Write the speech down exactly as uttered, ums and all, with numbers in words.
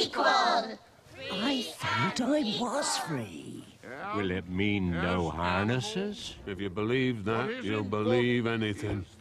equal. I thought I was free. Will it mean no harnesses? If you believe that, you'll believe anything.